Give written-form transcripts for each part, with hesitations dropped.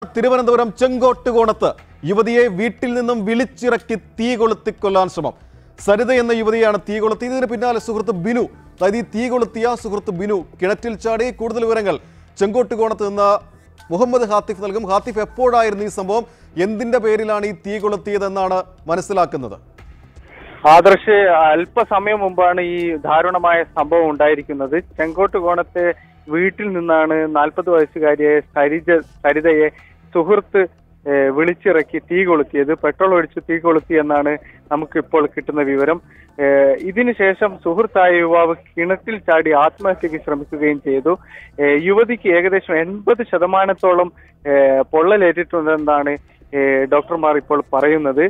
തിരുവനന്തപുരം ചെങ്കോട്ടുകോണത്ത് യുവതിയെ വീട്ടിൽ നിന്നും വിളിച്ചിറക്കി തീ കൊളുത്തിക്കൊല്ലാൻ ശ്രമം. സരിത എന്ന യുവതിയാണ് തീ കൊളുത്തിയത്. ഇതിന് പിന്നാലെ സുഹൃത്ത് ബിനു, അതായത് ഈ തീ കൊളുത്തിയ സുഹൃത്ത് ബിനു കിണറ്റിൽ ചാടി. കൂടുതൽ വിവരങ്ങൾ ചെങ്കോട്ടുകോണത്ത് നിന്ന് മുഹമ്മദ് ഹാത്തിഫ് നൽകും. ഹാത്തിഫ്, എപ്പോഴായിരുന്നു ഈ സംഭവം? എന്തിന്റെ പേരിലാണ് ഈ തീ കൊളുത്തിയതെന്നാണ് മനസ്സിലാക്കുന്നത്? ആദർശ്, അല്പസമയം മുമ്പാണ് ഈ ദാരുണമായ സംഭവം ഉണ്ടായിരിക്കുന്നത്. ചെങ്കോട്ടുകോണത്തെ വീട്ടിൽ നിന്നാണ് 40 വയസ്സുകാരിയായ സരിതയെ സുഹൃത്ത് വിളിച്ചിറക്കി തീ കൊളുത്തിയത്. പെട്രോൾ ഒഴിച്ച് തീ കൊളുത്തി എന്നാണ് നമുക്ക് ഇപ്പോൾ കിട്ടുന്ന വിവരം. ഇതിനുശേഷം സുഹൃത്തായ യുവാവ് കിണറ്റിൽ ചാടി ആത്മഹത്യക്ക് ശ്രമിക്കുകയും ചെയ്തു. യുവതിക്ക് ഏകദേശം 80% പൊള്ളലേറ്റിട്ടുണ്ടെന്നാണ് ഡോക്ടർമാർ ഇപ്പോൾ പറയുന്നത്.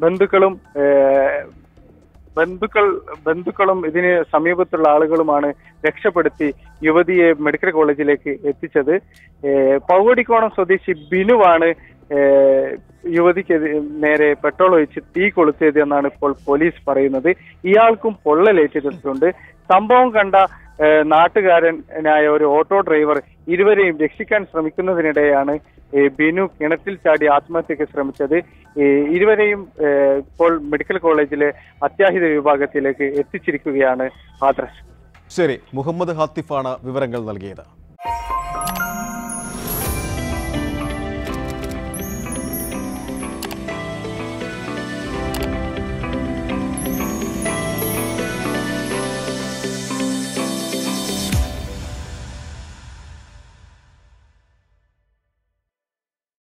ബന്ധുക്കളും ഇതിന് സമീപത്തുള്ള ആളുകളുമാണ് രക്ഷപ്പെടുത്തി യുവതിയെ മെഡിക്കൽ കോളേജിലേക്ക് എത്തിച്ചത്. പൗവടിക്കോണം സ്വദേശി ബിനുവാണ് യുവതിക്ക് നേരെ പെട്രോൾ ഒഴിച്ച് തീ കൊളുത്തിയത് എന്നാണ് ഇപ്പോൾ പോലീസ് പറയുന്നത്. ഇയാൾക്കും പൊള്ളലേറ്റിട്ടുണ്ട്. സംഭവം കണ്ട നാട്ടുകാരനായ ഒരു ഓട്ടോ ഡ്രൈവർ ഇരുവരെയും രക്ഷിക്കാൻ ശ്രമിക്കുന്നതിനിടെയാണ് ബിനു കിണറ്റിൽ ചാടി ആത്മഹത്യക്ക് ശ്രമിച്ചത്. ഇരുവരെയും ഇപ്പോൾ മെഡിക്കൽ കോളേജിലെ അത്യാഹിത വിഭാഗത്തിലേക്ക് എത്തിച്ചിരിക്കുകയാണ്. ആദർശ്. ശരി, മുഹമ്മദ് ഹാത്തിഫാണ് വിവരങ്ങൾ നൽകിയത്.